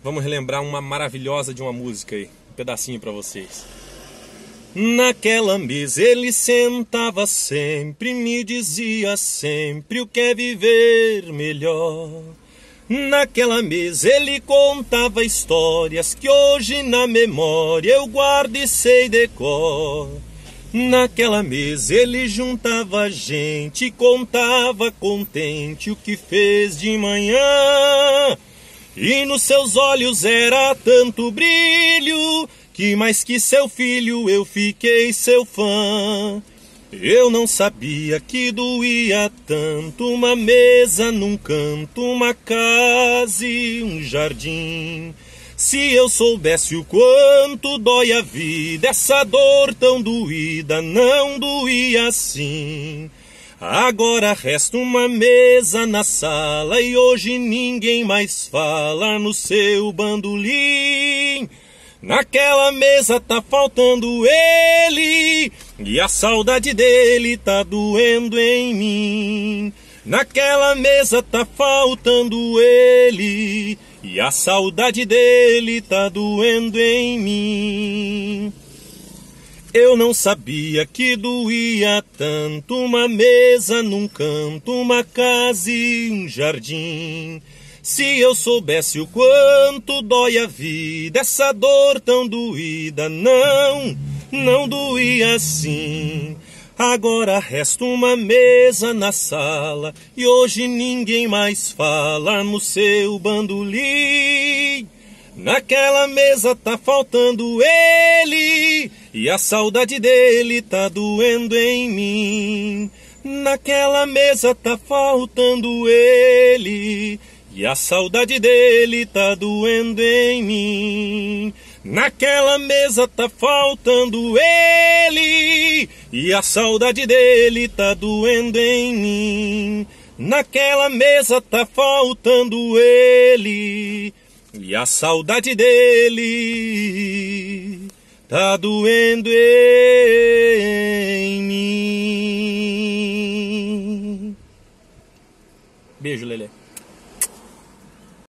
Vamos relembrar uma maravilhosa de uma música aí. Um pedacinho pra vocês. Naquela mesa ele sentava sempre, me dizia sempre o que é viver melhor. Naquela mesa ele contava histórias que hoje na memória eu guardo e sei decor. Naquela mesa ele juntava gente e contava contente o que fez de manhã. E nos seus olhos era tanto brilho que mais que seu filho eu fiquei seu fã. Eu não sabia que doía tanto uma mesa num canto, uma casa e um jardim. Se eu soubesse o quanto dói a vida, essa dor tão doída não doía assim. Agora resta uma mesa na sala e hoje ninguém mais fala no seu bandolim. Naquela mesa tá faltando ele e a saudade dele tá doendo em mim. Naquela mesa tá faltando ele e a saudade dele tá doendo em mim. Eu não sabia que doía tanto uma mesa num canto, uma casa e um jardim. Se eu soubesse o quanto dói a vida, essa dor tão doída não doía assim. Agora resta uma mesa na sala e hoje ninguém mais fala no seu bandolim. Naquela mesa tá faltando ele e a saudade dele tá doendo em mim. Naquela mesa tá faltando ele e a saudade dele tá doendo em mim. Naquela mesa tá faltando ele e a saudade dele tá doendo em mim. Naquela mesa tá faltando ele e a saudade dele tá doendo em mim. Beijo, Lelê.